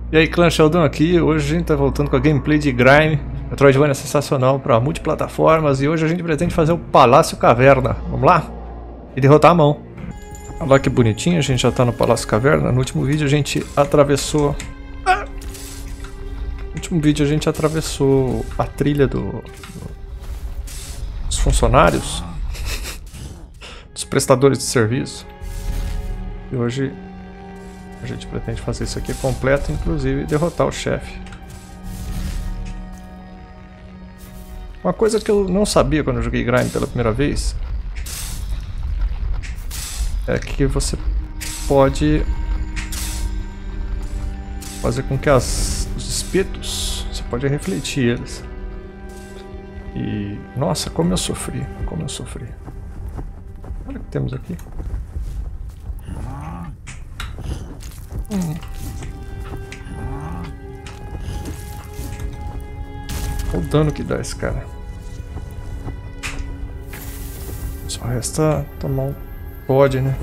E aí, clã Sheldon aqui. Hoje a gente tá voltando com a gameplay de Grime. Metroidvania sensacional para multiplataformas. E hoje a gente pretende fazer o Palácio Caverna. Vamos lá? E derrotar a mão. Olha lá que bonitinho, a gente já tá no Palácio Caverna. No último vídeo a gente atravessou... No último vídeo a gente atravessou a trilha dos funcionários. Dos prestadores de serviço. E hoje... a gente pretende fazer isso aqui completo, inclusive derrotar o chefe. Uma coisa que eu não sabia quando eu joguei Grime pela primeira vez é que você pode fazer com que os espetos, você pode refletir eles. E nossa, como eu sofri, como eu sofri. Olha o que temos aqui. Olha o dano que dá esse cara. Só resta tomar um pod, né?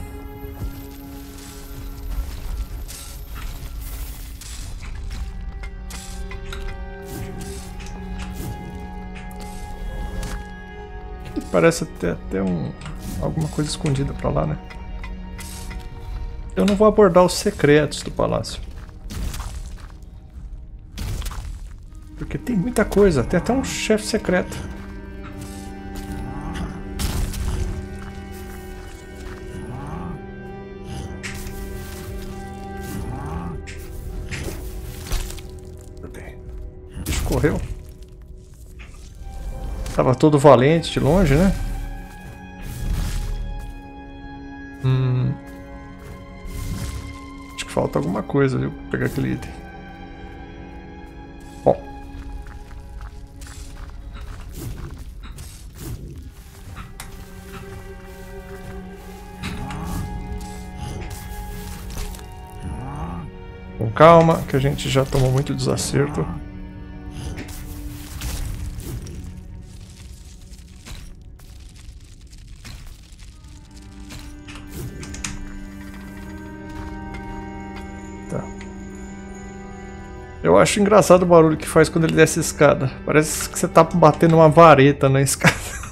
Aqui parece ter até alguma coisa escondida pra lá, né? Eu não vou abordar os secretos do palácio. Porque tem muita coisa, tem até um chefe secreto. O bicho correu. Tava todo valente de longe, né? Acho que falta alguma coisa, viu? Vou pegar aquele item. Bom. Com calma, que a gente já tomou muito desacerto. Tá. Eu acho engraçado o barulho que faz quando ele desce a escada. Parece que você tá batendo uma vareta na escada.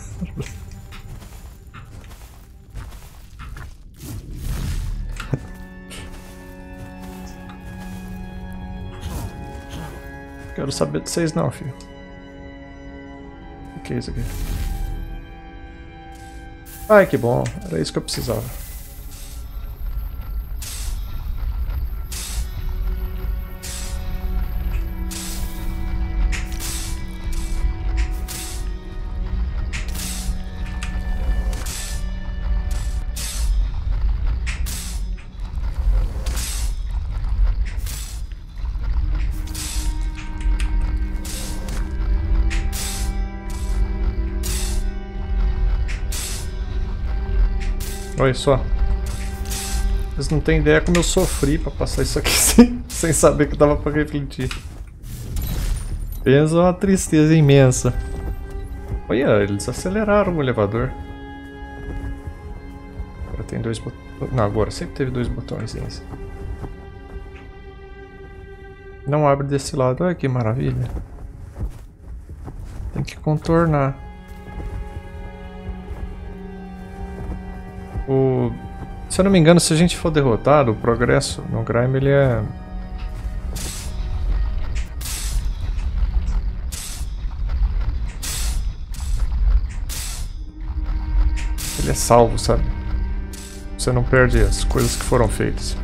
Quero saber de vocês não, filho. O que é isso aqui? Ai, que bom. Era isso que eu precisava. Olha só. Vocês não têm ideia como eu sofri pra passar isso aqui sem saber que dava pra refletir. Pensa uma tristeza imensa. Olha, eles aceleraram o elevador. Agora tem dois botões. Não, agora sempre teve dois botõezinhos. Não abre desse lado. Olha que maravilha. Tem que contornar. Se eu não me engano, se a gente for derrotado, o progresso no Grime ele é... ele é salvo, sabe? Você não perde as coisas que foram feitas.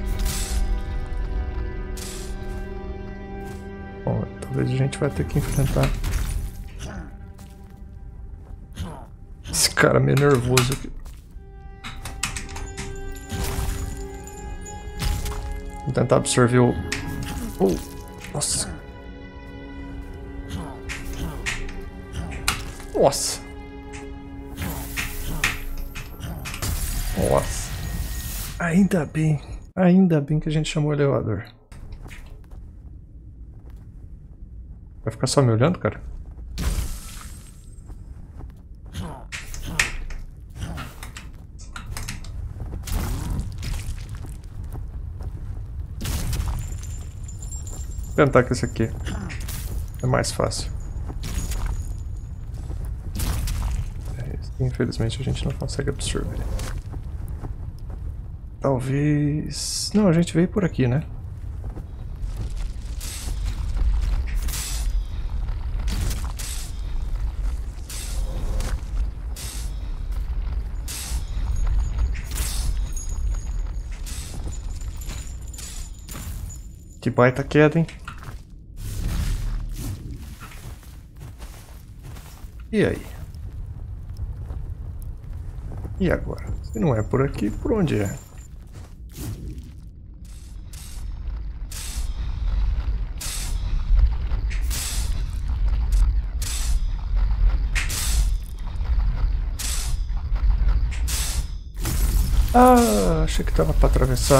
Bom, talvez a gente vai ter que enfrentar esse cara meio nervoso aqui. Vou tentar absorver o... nossa. Nossa. Nossa. Ainda bem que a gente chamou o elevador. Vai ficar só me olhando, cara? tentar com esse aqui. É mais fácil. Infelizmente a gente não consegue absorver. Talvez... Não, a gente veio por aqui, né? Que baita queda, hein? E aí? E agora? Se não é por aqui, por onde é? Ah, achei que tava para atravessar.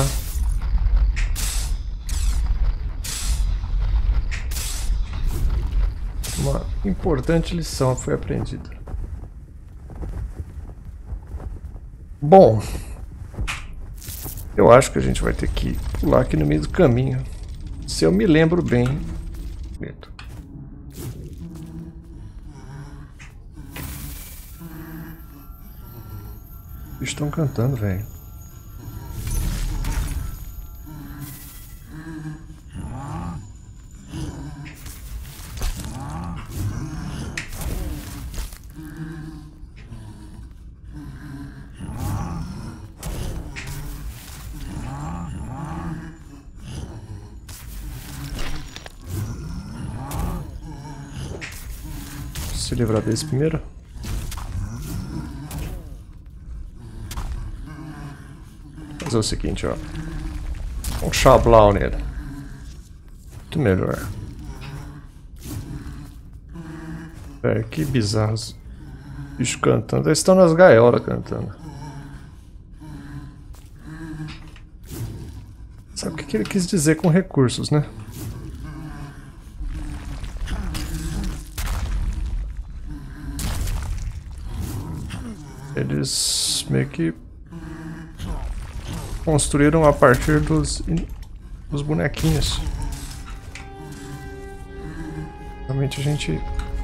Uma importante lição foi aprendida. Bom, eu acho que a gente vai ter que pular aqui no meio do caminho. Se eu me lembro bem. Medo. Eles estão cantando, velho. Se livrar desse primeiro. Fazer o seguinte, ó. Um chablau nele. Muito melhor. É, que bizarros. Bicho cantando. Eles estão nas gaiolas cantando. Sabe o que ele quis dizer com recursos, né? Eles meio que construíram a partir dos bonequinhos. Realmente a gente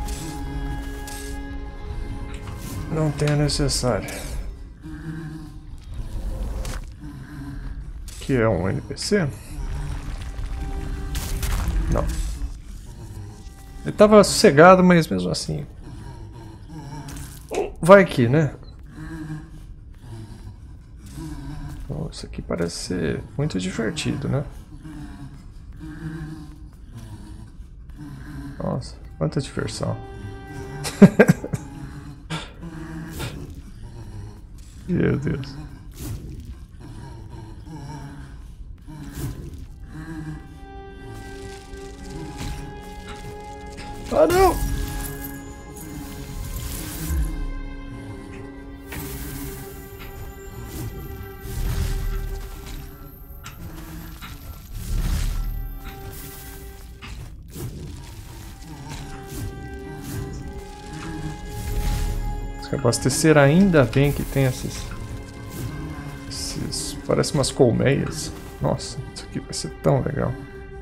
não tem a necessária. Que é um NPC? Não. Ele tava sossegado, mas mesmo assim. Vai aqui, né? Oh, isso aqui parece ser muito divertido, né? Nossa, quanta diversão. Meu Deus. Ah, não! Abastecer ainda bem que tem esses parece umas colmeias. Nossa, isso aqui vai ser tão legal.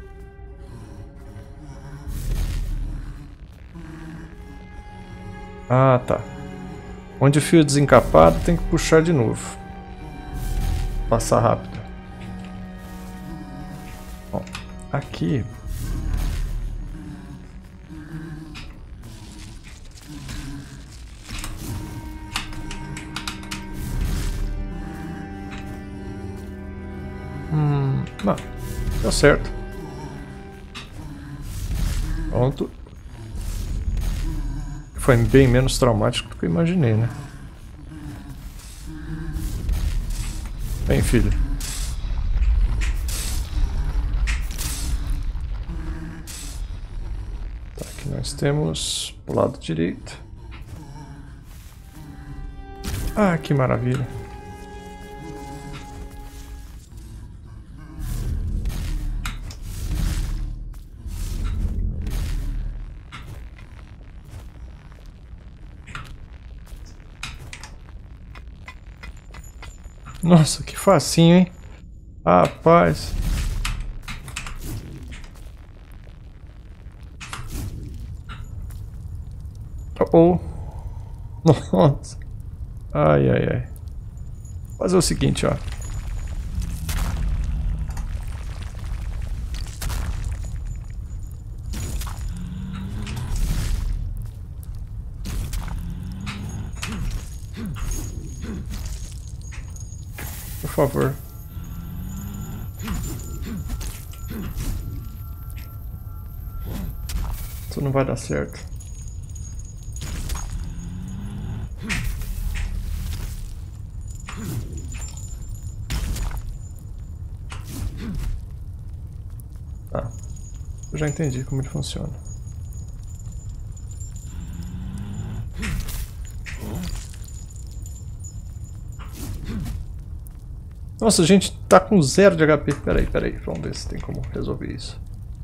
Ah, tá. Onde o fio é desencapado tem que puxar de novo. Passar rápido. Bom, aqui... Não, deu certo. Pronto. Foi bem menos traumático do que eu imaginei, né? Vem, filho. Tá, aqui nós temos o lado direito. Ah, que maravilha. Nossa, que facinho, hein? Rapaz. Oh, nossa. Ai, ai, ai. Vou fazer o seguinte, ó. Por favor. Isso não vai dar certo. Tá. Eu já entendi como ele funciona. Nossa, a gente tá com 0 de HP. Peraí, peraí. Vamos ver se tem como resolver isso.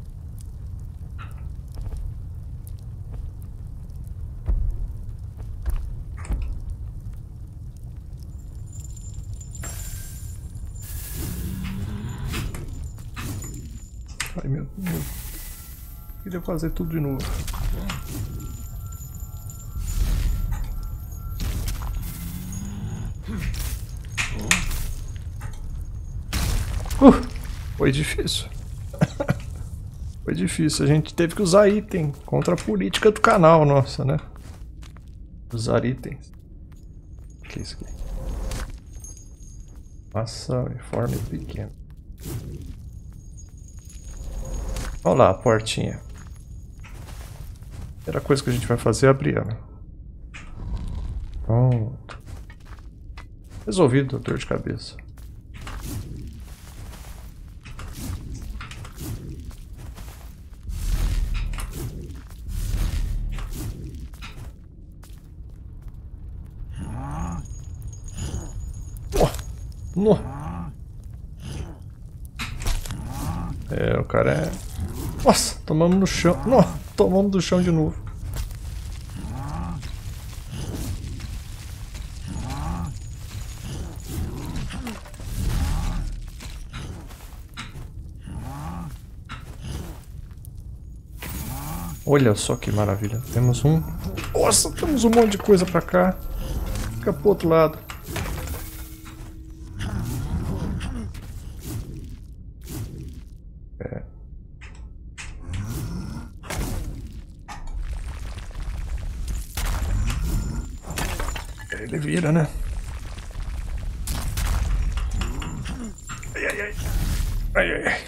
Ai, meu Deus. Queria fazer tudo de novo. Foi difícil. Foi difícil. A gente teve que usar item contra a política do canal, nossa, né? Usar itens. O que é isso aqui? Massa uniforme pequeno. Olha lá a portinha. A primeira coisa que a gente vai fazer é abrir ela. Pronto. Resolvido a dor de cabeça. No. É, o cara é... Nossa, tomamos no chão. Nossa, tomamos do chão de novo. Olha só que maravilha. Temos um... Nossa, temos um monte de coisa pra cá. Fica pro outro lado. Ele vira, né? Ai, ai, ai. Ai, ai, ai.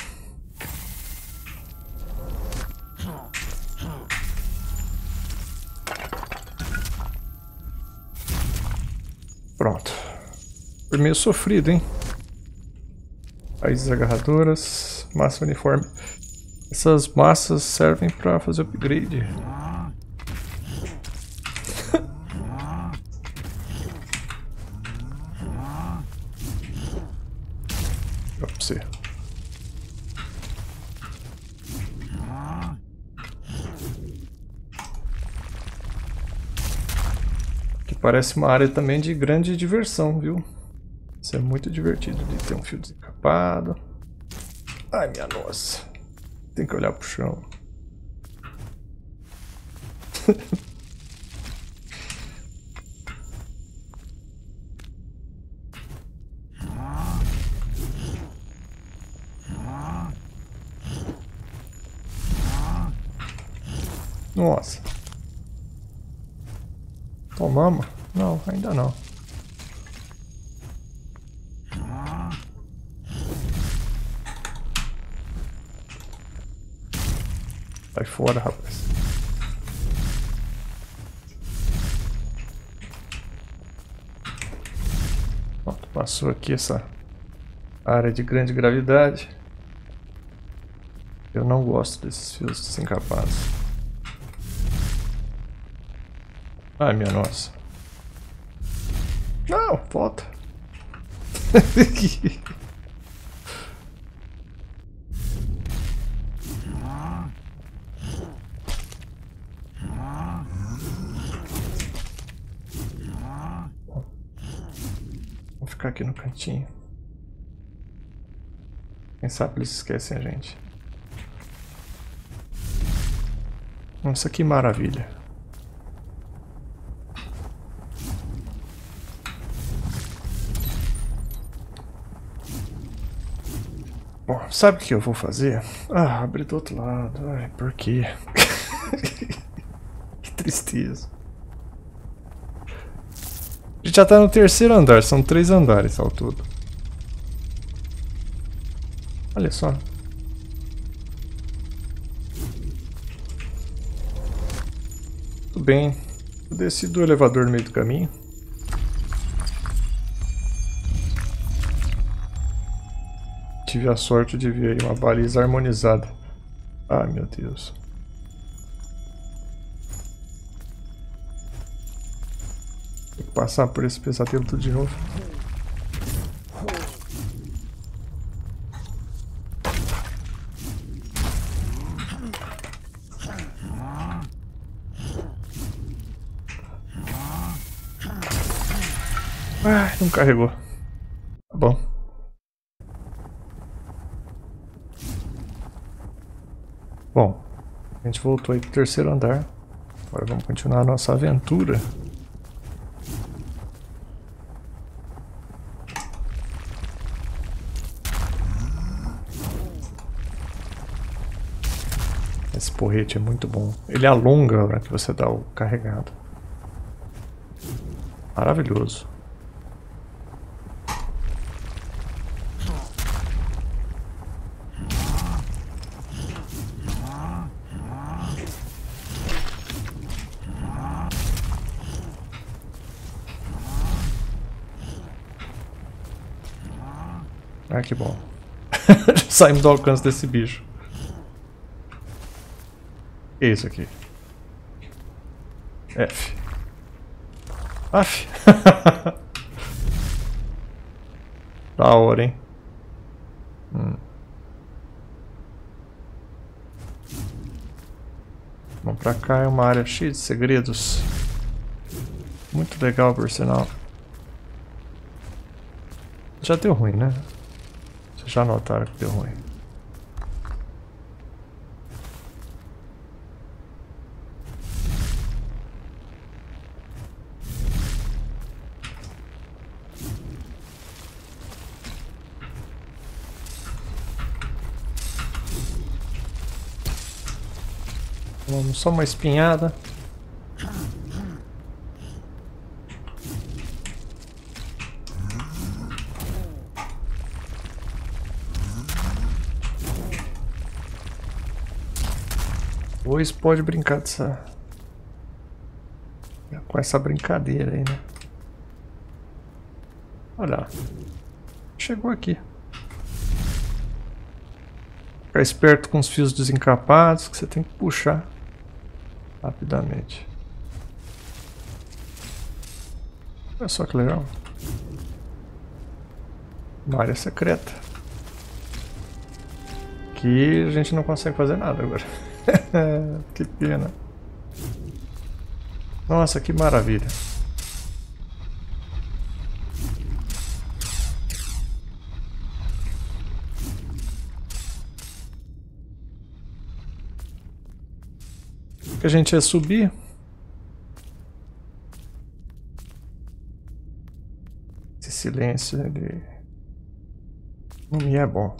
Pronto. Foi meio sofrido, hein? Raízes agarradoras, massa uniforme. Essas massas servem para fazer upgrade. Pra você. Que parece uma área também de grande diversão, viu? Isso é muito divertido de ter um fio desencapado. Ai, minha nossa. Tem que olhar pro chão. Nossa. Tomamos? Não, ainda não. Sai fora, rapaz. Pronto, passou aqui essa área de grande gravidade. Eu não gosto desses fios desencapados. Ai, minha nossa. Não, volta. Vou ficar aqui no cantinho. Quem sabe eles esquecem a gente. Nossa, que maravilha. Sabe o que eu vou fazer? Ah, abrir do outro lado. Ai, por quê? Que tristeza. A gente já tá no terceiro andar, são 3 andares ao todo. Olha só. Tudo bem. Eu desci do elevador no meio do caminho. Tive a sorte de ver aí uma baliza harmonizada. Ai, meu Deus. Tem que passar por esse pesadelo tudo de novo. Ai, não carregou. Tá bom. Bom, a gente voltou aí pro terceiro andar. Agora vamos continuar a nossa aventura. Esse porrete é muito bom. Ele alonga a hora que você dá o carregado. Maravilhoso. Ah, que bom. Saímos do alcance desse bicho. O que é isso aqui? F. Aff. Da hora, hein? Vamos pra cá, é uma área cheia de segredos. Muito legal, por sinal. Já deu ruim, né? Vocês já notaram que deu ruim. Vamos só uma espinhada. Pois pode brincar com essa brincadeira aí, né? Olha lá. Chegou aqui. Ficar esperto com os fios desencapados que você tem que puxar rapidamente. Olha só que legal. Uma área secreta. Que a gente não consegue fazer nada agora. Que pena. Nossa, que maravilha. O que a gente ia subir? Esse silêncio, ele não me é bom.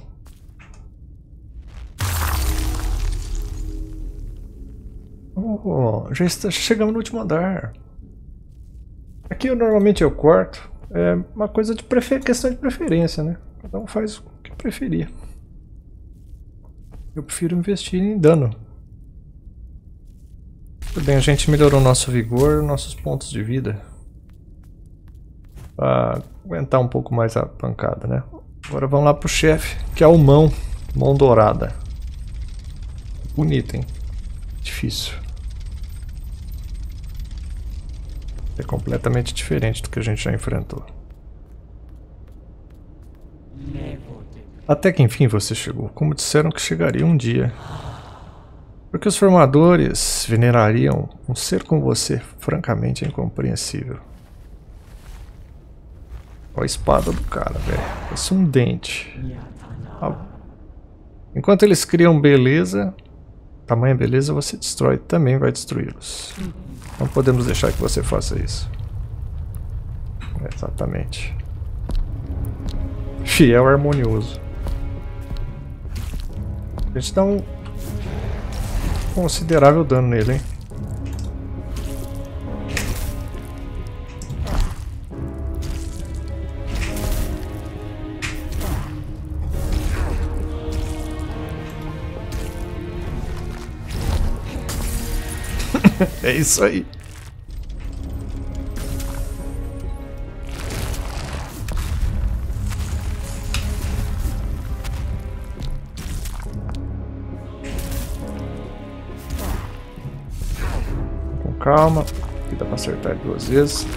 Oh, chegamos no último andar. Aqui normalmente eu corto. É uma coisa de questão de preferência, né? Cada um faz o que preferir. Eu prefiro investir em dano. Tudo bem, a gente melhorou nosso vigor, nossos pontos de vida. Pra aguentar um pouco mais a pancada, né? Agora vamos lá pro chefe, que é o mão dourada. Bonito, hein? Difícil. É completamente diferente do que a gente já enfrentou. Até que enfim você chegou, como disseram que chegaria um dia. Porque os formadores venerariam um ser como você, francamente incompreensível. Olha a espada do cara, velho. Parece um dente. Enquanto eles criam beleza, tamanha beleza, você destrói, também vai destruí-los. Não podemos deixar que você faça isso. Exatamente. Fiel harmonioso. A gente dá um considerável dano nele, hein? É isso aí. Com calma. Aqui dá pra acertar ele 2 vezes.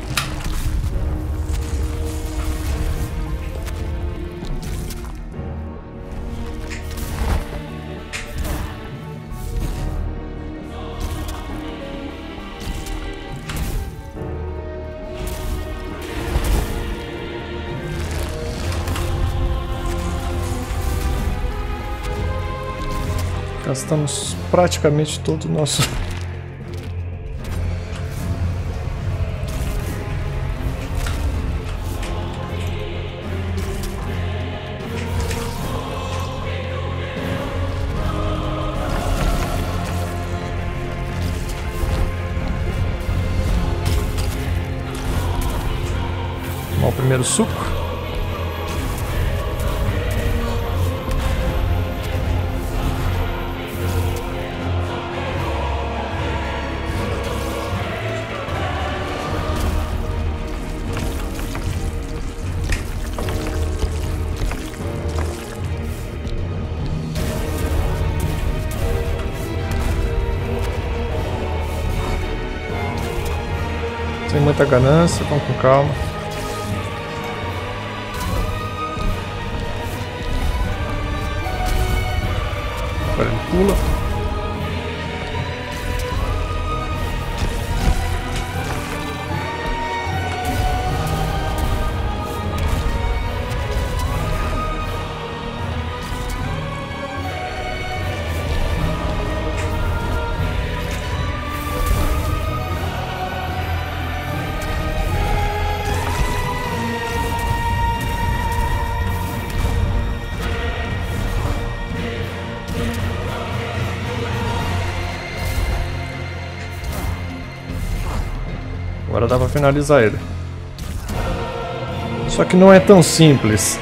Gastamos praticamente todo o nosso... Tomar o primeiro suco. Sem muita ganância, vamos com calma. Agora ele pula. Agora dá pra finalizar ele. Só que não é tão simples.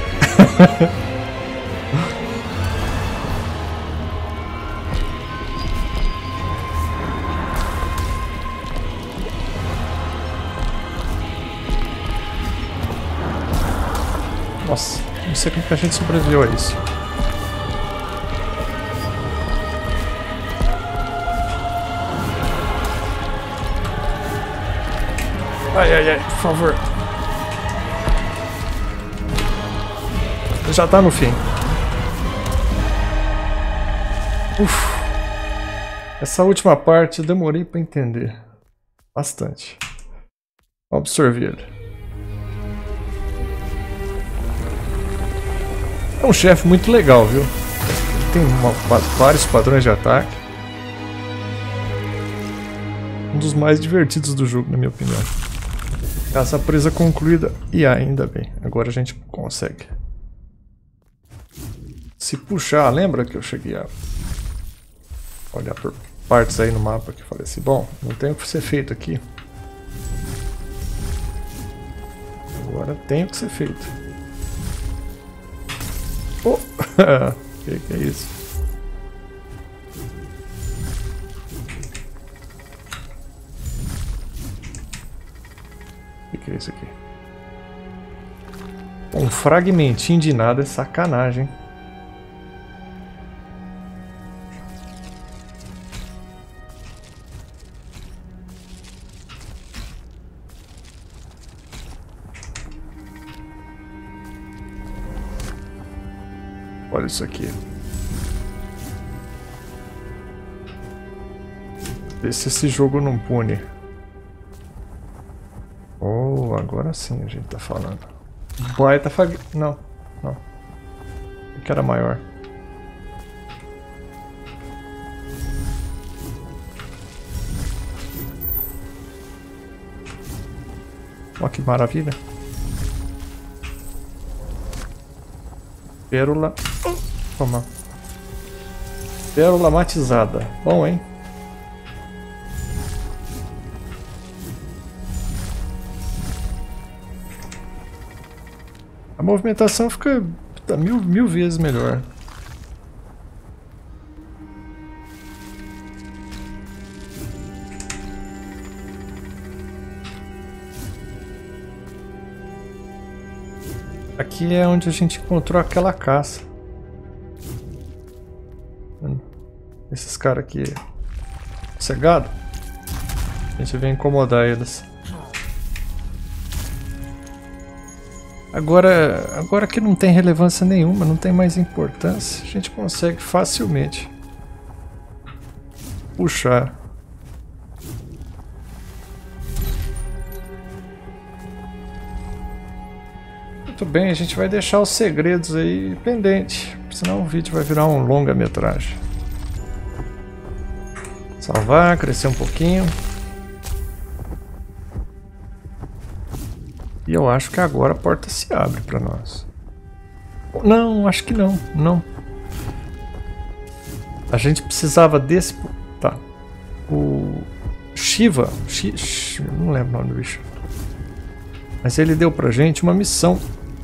Nossa, não sei como que a gente sobreviveu a isso. Ai, ai, ai, por favor. Já tá no fim. Uf. Essa última parte eu demorei pra entender. Bastante. Vou absorver ele. É um chefe muito legal, viu? Ele tem vários padrões de ataque. Um dos mais divertidos do jogo, na minha opinião. Caça presa concluída. E ainda bem. Agora a gente consegue. Se puxar, lembra que eu cheguei a olhar por partes aí no mapa que eu falei assim, bom, não tem o que ser feito aqui. Agora tem o que ser feito. Oh! que é isso? O que é isso aqui? Um fragmentinho de nada é sacanagem. Olha isso aqui. Vê se esse jogo não pune. Oh, agora sim a gente tá falando. Baita Não, não. Eu quero a maior. Olha que maravilha. Pérola. Toma. Pérola matizada. Bom, hein? A movimentação fica mil vezes melhor. Aqui é onde a gente encontrou aquela caça. Esses caras aqui cegado. A gente vem incomodar eles. Agora que não tem relevância nenhuma, não tem mais importância, a gente consegue facilmente puxar. Muito bem, a gente vai deixar os segredos aí pendente, senão o vídeo vai virar um longa-metragem. Salvar, crescer um pouquinho. E eu acho que agora a porta se abre para nós. Não, acho que não, não. A gente precisava desse... Tá. O Shiva... não lembro o nome do bicho. Mas ele deu pra gente uma missão.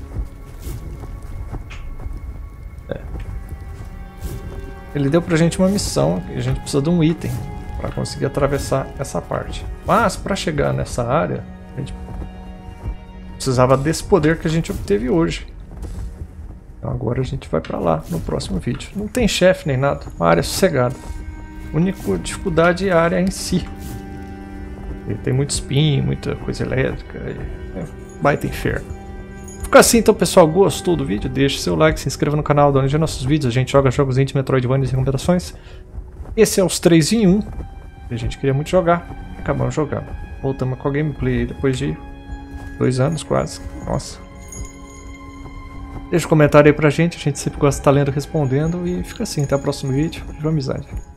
Ele deu pra gente uma missão e a gente precisa de um item para conseguir atravessar essa parte. Mas para chegar nessa área, a gente precisava desse poder que a gente obteve hoje. Então agora a gente vai para lá no próximo vídeo. Não tem chefe nem nada, uma área sossegada. A única dificuldade é a área em si. E tem muito spin, muita coisa elétrica. Baita inferno. Fica assim então, pessoal. Gostou do vídeo? Deixe seu like, se inscreva no canal, dá onde nossos vídeos. A gente joga jogos indie, Metroidvania e recomendações. Esse é os 3 em 1. A gente queria muito jogar, acabamos jogando. Voltamos com a gameplay depois de 2 anos quase. Nossa. Deixa um comentário aí pra gente. A gente sempre gosta de estar lendo e respondendo. E fica assim, até o próximo vídeo. Viva amizade.